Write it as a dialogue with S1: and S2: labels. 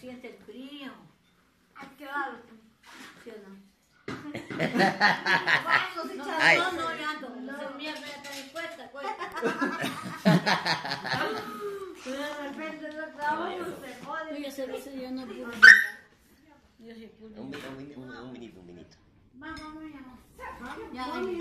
S1: siente el frío. Ay, qué raro. ¿Sí o no? No, ya no. Esa mierda ya está dispuesta, cuesta. De repente no trabajo, se jode. Yo sé, yo no puedo. Yo sí puedo.
S2: Un minito.
S1: Vamos, ya.